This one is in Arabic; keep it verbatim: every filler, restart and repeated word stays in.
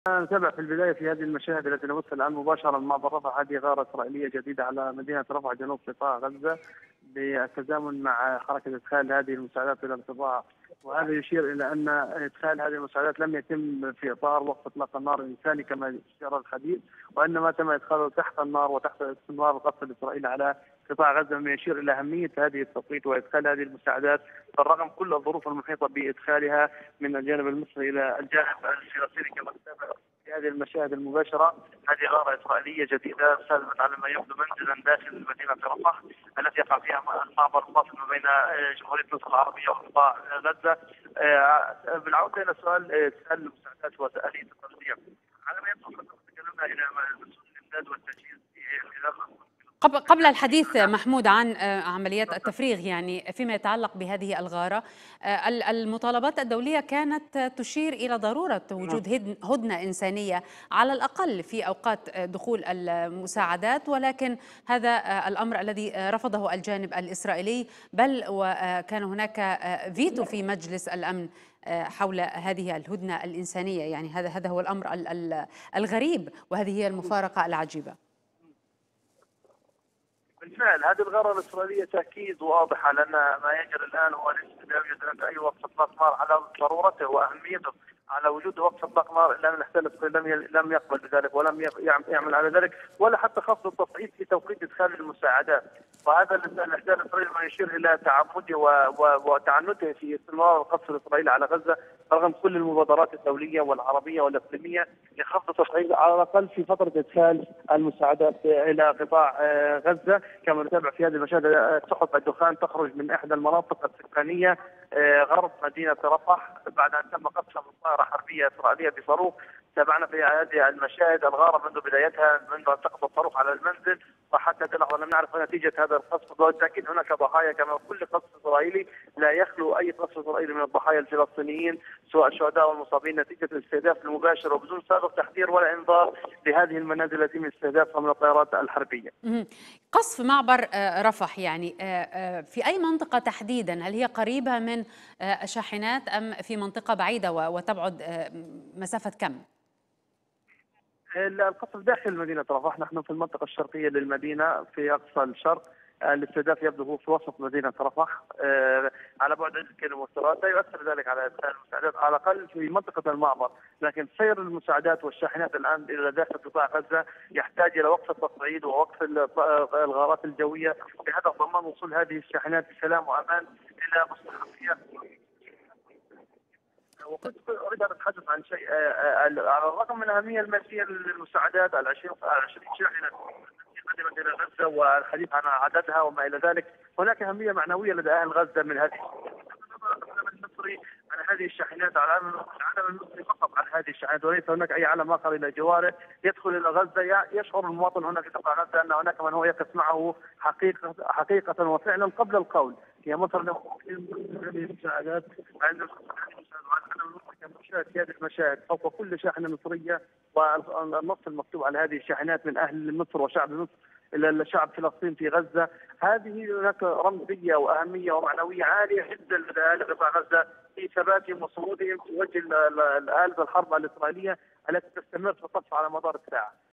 نتابع في البدايه في هذه المشاهد التي نبث الان مباشره من معبر رفح. هذه غاره اسرائيليه جديده على مدينه رفح جنوب قطاع غزه بالتزامن مع حركه ادخال هذه المساعدات الى القطاع، وهذا يشير الى ان ادخال هذه المساعدات لم يتم في اطار وقف اطلاق النار الانساني كما اشار الحديث، وانما تم ادخاله تحت النار وتحت استمرار القصف الاسرائيلي على قطاع غزه، مما يشير الى اهميه هذه التوقيت وادخال هذه المساعدات بالرغم كل الظروف المحيطه بادخالها من الجانب المصري الى الجانب الفلسطيني. كما نتابع في هذه المشاهد المباشره، هذه غاره اسرائيليه جديده سلمت على ما يبدو منزلا داخل مدينه رفح التي يقع فيها المعبر الفاصل ما بين جمهوريه مصر العربيه وقطاع غزه. بالعوده الى سؤال ادخال المساعدات والاليه التغذيه، على ما يبدو تكلمنا الى مسؤول الامداد والتجهيز في غزه. قبل قبل الحديث محمود عن عمليات التفريغ، يعني فيما يتعلق بهذه الغارة، المطالبات الدولية كانت تشير إلى ضرورة وجود هدنة إنسانية على الأقل في أوقات دخول المساعدات، ولكن هذا الأمر الذي رفضه الجانب الإسرائيلي، بل وكان هناك فيتو في مجلس الأمن حول هذه الهدنة الإنسانية. يعني هذا هذا هو الأمر الغريب، وهذه هي المفارقة العجيبة. بالفعل هذه الغاره الاسرائيليه تاكيد واضح على ان ما يجري الان هو ليس لا يوجد اي وقف اطلاق نار، على ضرورته واهميته، على وجود وقف اطلاق نار، الا ان الاحتلال الاسرائيلي لم لم يقبل بذلك ولم يعمل على ذلك، ولا حتى خفض التصعيد في توقيت ادخال المساعدات. وهذا الاحتلال الاسرائيلي ما يشير الى تعمده وتعنته في استمرار القصف الاسرائيلي على غزه رغم كل المبادرات الدوليه والعربيه والاقليميه لخفض التصعيد على الاقل في فتره ادخال المساعدات الى قطاع غزه. كما نتابع في هذه المشاهد سحب الدخان تخرج من احدى المناطق السكانيه غرب مدينه رفح بعد ان تم قصفها من طائره حربيه اسرائيليه بصاروخ. تابعنا في هذه المشاهد الغاره منذ بدايتها، منذ ان سقط الصاروخ على المنزل وحتى هذه اللحظه لم نعرف نتيجه هذا القصف، وبالتاكيد هناك ضحايا كما كل قصف اسرائيلي لا يخلو اي قصف اسرائيلي من الضحايا الفلسطينيين سواء الشهداء والمصابين نتيجه الاستهداف المباشر وبدون سابق تحذير ولا انذار لهذه المنازل التي من استهدافها من الطائرات الحربيه. قصف معبر رفح يعني في اي منطقه تحديدا؟ هل هي قريبه من شاحنات ام في منطقه بعيده وتبعد مسافه كم؟ القصف داخل مدينه رفح، نحن في المنطقه الشرقيه للمدينه في اقصى الشرق. الاستهداف يبدو هو في وسط مدينه رفح على بعد عدة كيلومترات، لا يؤثر ذلك على ادخال المساعدات على الاقل في منطقه المعبر، لكن سير المساعدات والشاحنات الان الى داخل قطاع غزه يحتاج الى وقف التصعيد ووقف الغارات الجويه بهدف ضمان وصول هذه الشاحنات بسلام وامان الى مستحقيات. وكنت اريد ان اتحدث عن شيء على الرغم من الاهميه الماديه للمساعدات، ال عشرين شاحنه التي قدمت الى غزه والحديث عن عددها وما الى ذلك، هناك اهميه معنويه لدى اهل غزه من هذه العلم المصري عن هذه الشاحنات، على العلم المصري فقط عن هذه الشاحنات، وليس هناك اي علم اخر الى جواره يدخل الى غزه. يشعر المواطن هنا في قطاع غزه ان هناك من هو يقف معه حقيقه حقيقه وفعلا قبل القول. هي مصر لم هذه المساعدات عند في هذه المشاهد فوق كل شاحنه مصريه، والنص المكتوب على هذه الشاحنات من اهل مصر وشعب مصر الى الشعب فلسطين في غزه. هذه هناك رمزيه واهميه ومعنويه عاليه جدا لدى اهل قطاع غزه في ثباتهم وصمودهم في وجه آلة الحرب الاسرائيليه التي تستمر في القصف على مدار الساعه.